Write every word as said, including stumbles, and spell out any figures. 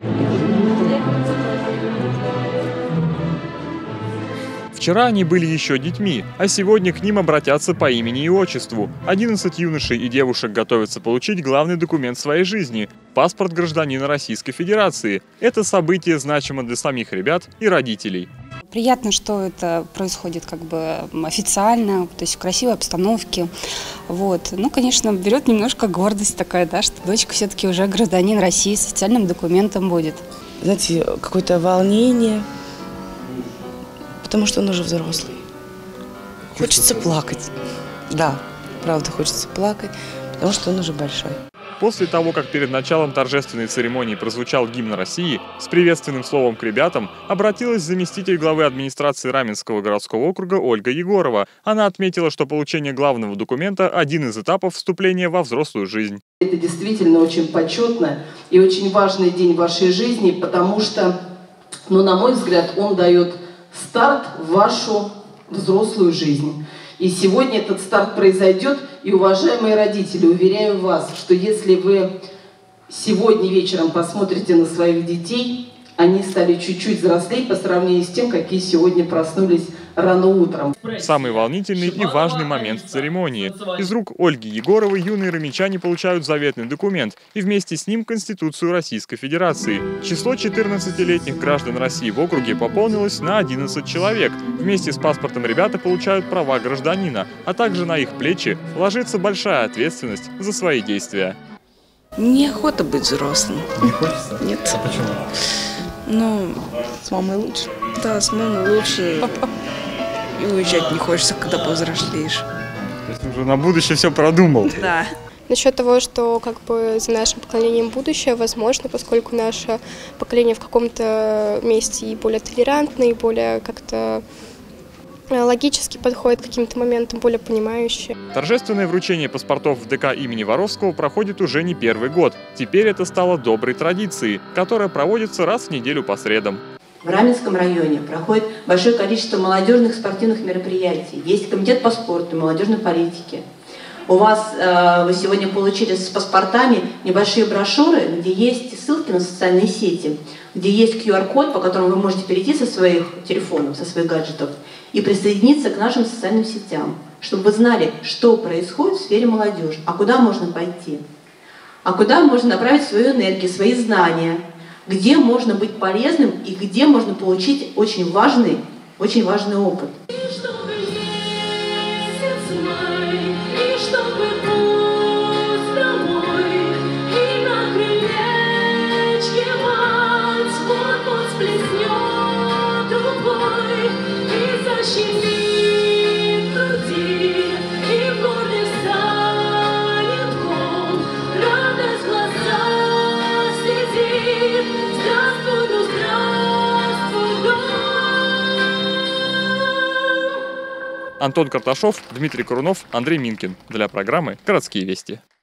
Вчера они были еще детьми, а сегодня к ним обратятся по имени и отчеству. одиннадцать юношей и девушек готовятся получить главный документ своей жизни – паспорт гражданина Российской Федерации. Это событие значимо для самих ребят и родителей. Приятно, что это происходит как бы официально, то есть в красивой обстановке. Вот. Ну, конечно, берет немножко гордость такая, да, что дочка все-таки уже гражданин России с официальным документом будет. Знаете, какое-то волнение, потому что он уже взрослый. Хочется плакать. Да, правда, хочется плакать, потому что он уже большой. После того, как перед началом торжественной церемонии прозвучал гимн России, с приветственным словом к ребятам обратилась заместитель главы администрации Раменского городского округа Ольга Егорова. Она отметила, что получение главного документа – один из этапов вступления во взрослую жизнь. Это действительно очень почетно и очень важный день в вашей жизни, потому что, ну, на мой взгляд, он дает старт в вашу взрослую жизнь. И сегодня этот старт произойдет, и, уважаемые родители, уверяю вас, что если вы сегодня вечером посмотрите на своих детей, они стали чуть-чуть взрослее по сравнению с тем, какие сегодня проснулись рано утром. Самый волнительный и важный момент церемонии. Из рук Ольги Егоровой юные рамичане получают заветный документ и вместе с ним Конституцию Российской Федерации. Число четырнадцатилетних граждан России в округе пополнилось на одиннадцать человек. Вместе с паспортом ребята получают права гражданина, а также на их плечи ложится большая ответственность за свои действия. Неохота быть взрослым. Не хочется? Нет. А почему? Ну, с мамой лучше. Да, с мамой лучше. И уезжать не хочется, когда повзрослеешь. То есть уже на будущее все продумал? Да. Насчет того, что как бы за нашим поколением будущее, возможно, поскольку наше поколение в каком-то месте и более толерантное, и более как-то логически подходит к каким-то моментам, более понимающие. Торжественное вручение паспортов в ДК имени Воровского проходит уже не первый год. Теперь это стало доброй традицией, которая проводится раз в неделю по средам. В Раменском районе проходит большое количество молодежных спортивных мероприятий. Есть комитет по спорту и молодежной политике. У вас, э, вы сегодня получили с паспортами небольшие брошюры, где есть ссылки на социальные сети, где есть ку ар код, по которому вы можете перейти со своих телефонов, со своих гаджетов и присоединиться к нашим социальным сетям, чтобы вы знали, что происходит в сфере молодежи, а куда можно пойти, а куда можно направить свою энергию, свои знания, где можно быть полезным и где можно получить очень важный, очень важный опыт. Антон Карташов, Дмитрий Корунов, Андрей Минкин. Для программы «Городские вести».